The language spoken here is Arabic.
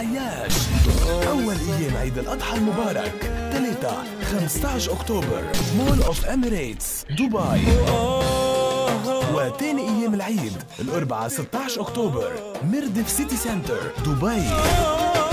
عياش. أول أيام عيد الأضحى المبارك 15 أكتوبر مول أوف أميريتس دبي. وتاني أيام العيد 16 أكتوبر ميردف سيتي سنتر دبي.